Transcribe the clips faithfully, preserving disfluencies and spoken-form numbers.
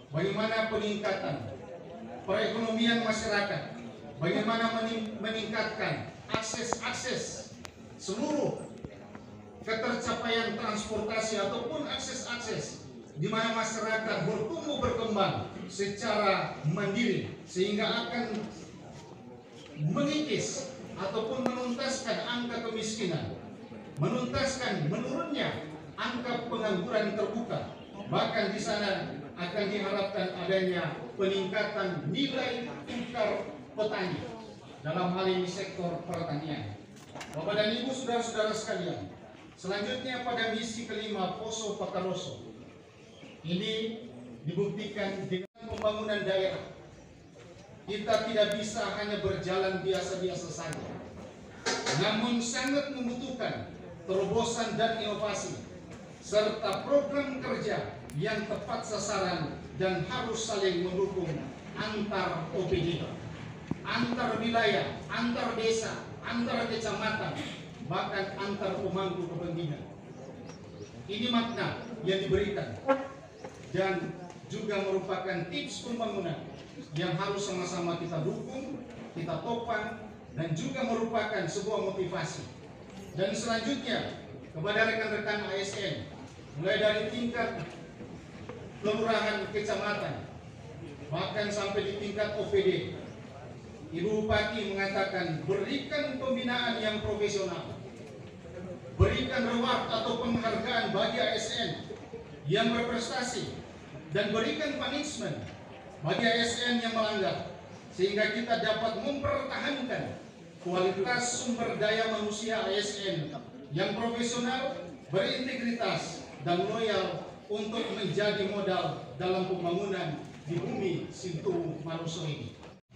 bagaimana peningkatan perekonomian masyarakat, bagaimana meningkatkan akses-akses seluruh ketercapaian transportasi ataupun akses-akses di mana masyarakat bertumbuh berkembang secara mandiri sehingga akan mengikis ataupun menuntaskan angka kemiskinan, menuntaskan menurunnya angka pengangguran terbuka. Bahkan di sana akan diharapkan adanya peningkatan nilai tukar petani dalam hal ini sektor pertanian. Bapak dan Ibu, saudara-saudara sekalian, selanjutnya pada misi kelima Poso Pakaroso ini dibuktikan dengan pembangunan daerah. Kita tidak bisa hanya berjalan biasa-biasa saja, namun sangat membutuhkan terobosan dan inovasi serta program kerja yang tepat sasaran dan harus saling mendukung antar O P D, antar wilayah, antar desa, antar kecamatan, bahkan antar pemangku kepentingan. Ini makna yang diberikan dan juga merupakan tips pembangunan yang harus sama-sama kita dukung, kita topang, dan juga merupakan sebuah motivasi. Dan selanjutnya kepada rekan-rekan A S N, mulai dari tingkat kelurahan, kecamatan, bahkan sampai di tingkat O P D, Ibu Bupati mengatakan berikan pembinaan yang profesional, berikan reward atau penghargaan bagi A S N yang berprestasi, dan berikan punishment bagi A S N yang melanggar, sehingga kita dapat mempertahankan kualitas sumber daya manusia A S N yang profesional, berintegritas, dan loyal untuk menjadi modal dalam pembangunan di bumi Sintu Maluso ini.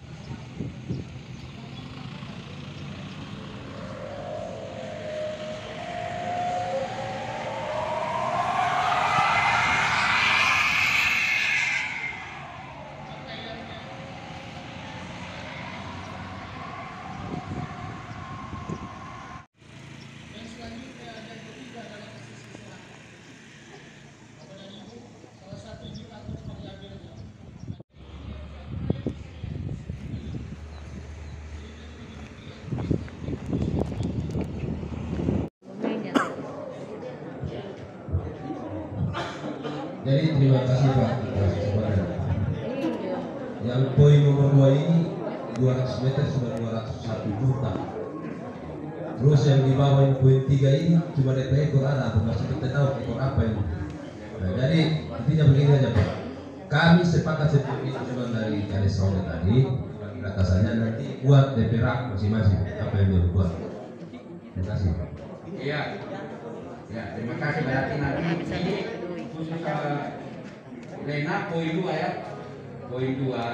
Jadi terima kasih Pak atas kesempatan. Yang poin nomor dua ini dua ratus meter sudah dua ratus satu juta. Terus yang di bawah yang poin tiga ini cuma D P ekor ada, atau masih kita tahu ekor apa ini. Nah, jadi intinya begini aja Pak. Kami sepakat seperti itu cuma dari dari sore tadi. Atasannya nanti buat D P rak masing-masing apa yang dia buat. Terima kasih Pak. Iya. Ya, terima kasih. Berarti nanti ini khusus uh, Lena poin dua ya, poin dua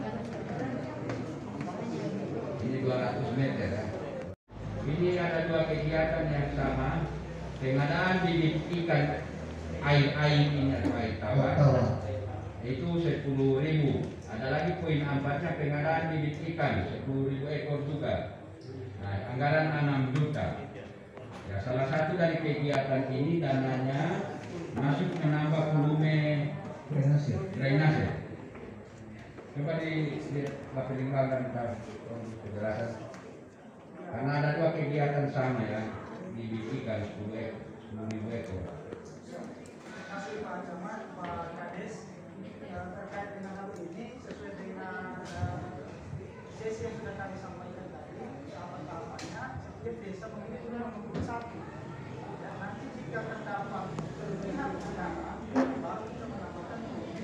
ini dua ratus meter ya. Ini ada dua kegiatan yang sama, pengadaan bibit ikan air-air ini atau air tawar itu sepuluh ribu. Ada lagi poin empatnya pengadaan bibit ikan sepuluh ribu ekor juga. Nah, anggaran enam juta. Ya, salah satu dari kegiatan ini dananya masuk menambah volume drainase. drainase. Coba di Bapak Limbaga minta penjelasan. Karena ada dua kegiatan sama ya, dibidikan sepuluh ribu ekor. Terima kasih Pak Camat, Pak Kades. Terkait dengan hal ini sesuai dengan sesi yang sudah kami sampaikan tadi, tahapan-tahapannya setiap desa memiliki nomor puluh satu. Dan nanti jika terdapat kelebihan anggaran, baru kita menambahkan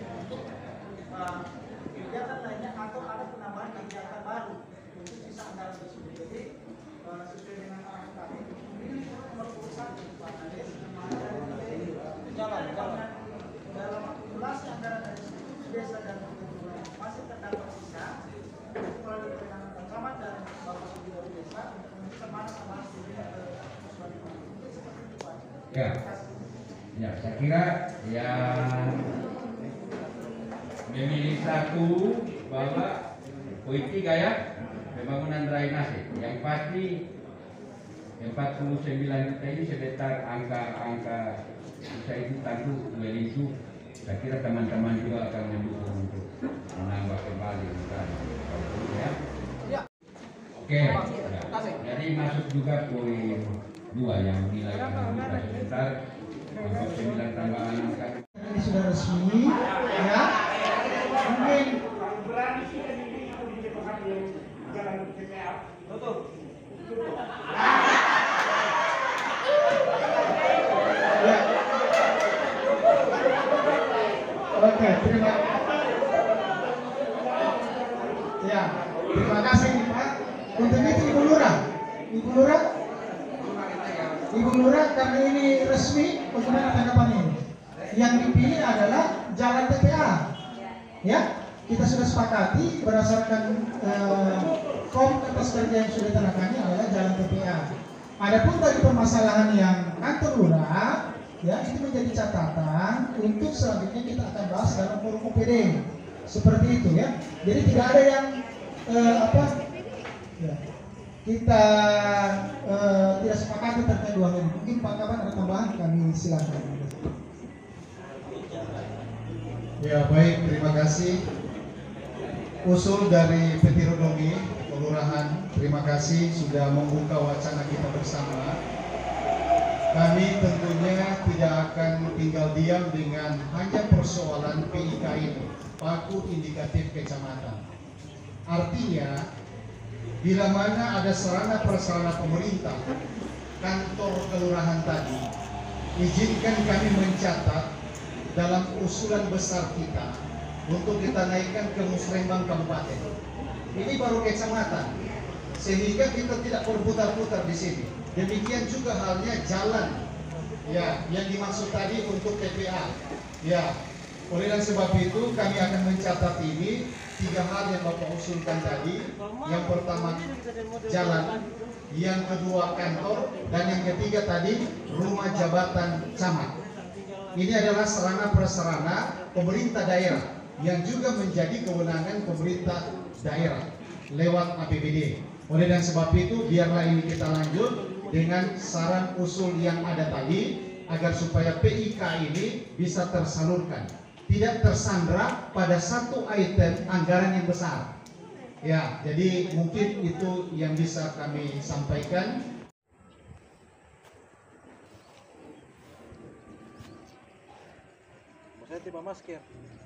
kegiatan lainnya atau ada penambahan kegiatan baru untuk sisa anggaran tersebut. Jadi sesuai dengan arahan kami, memilih nomor puluh satu Pak Kades jalan jalan dalam akumulasi anggaran dari seluruh desa dan kelurahan masih terdapat sisa melalui penanganan camat dan bapak sendiri desa untuk menentukan mana sama sendiri ke seperti itu Pak. Ya, ya saya kira yang memilih satu bahwa poin tiga ya, pembangunan drainase yang pasti empat puluh sembilan juta ini sebentar angka-angka bisa itu tentu melicu Saya kira teman-teman juga akan mendukung untuk menambah kembali misalnya. Ya. Ya. Oke, ya. Jadi masuk juga poin dua yang nilai kita sebentar untuk sembilan tambahan angka. Ini sudah resmi, ya. Mungkin ya. Oke, terima ya, terima kasih Pak. Untuk itu Ibu Lurah, Ibu Lurah, Ibu Lurah, karena ini resmi, bagaimana tanggapan ini? Yang dipilih adalah jalan T P A, ya. Kita sudah sepakati berdasarkan eh, form atas kerja yang sudah ditandatangani adalah jalan T P A. Adapun dari permasalahan yang kantor lurah, ya itu menjadi catatan untuk selanjutnya kita akan bahas dalam forum O P D. Seperti itu ya. Jadi tidak ada yang eh, apa? Ya, kita eh, tidak sepakati terkait dua hal ini. Mungkin Pak Kaban ada tambahan, kami silakan. Ya baik, terima kasih. Usul dari Petirodongi Kelurahan, terima kasih sudah membuka wacana kita bersama. Kami tentunya tidak akan tinggal diam dengan hanya persoalan P I K ini, paku indikatif kecamatan. Artinya, bila mana ada sarana prasarana pemerintah, kantor kelurahan tadi, izinkan kami mencatat dalam usulan besar kita untuk kita naikkan ke Musrembang Kabupaten. Ini baru kecamatan, sehingga kita tidak berputar-putar di sini. Demikian juga halnya jalan, ya, yang dimaksud tadi untuk T P A. Ya, oleh dan sebab itu kami akan mencatat ini tiga hal yang Bapak usulkan tadi. Yang pertama jalan, yang kedua kantor, dan yang ketiga tadi rumah jabatan camat. Ini adalah sarana prasarana pemerintah daerah yang juga menjadi kewenangan pemerintah daerah lewat A P B D. Oleh dan sebab itu biarlah ini kita lanjut dengan saran usul yang ada tadi agar supaya P I K ini bisa tersalurkan, tidak tersandra pada satu item anggaran yang besar. Ya, jadi mungkin itu yang bisa kami sampaikan. Saya tiba masker.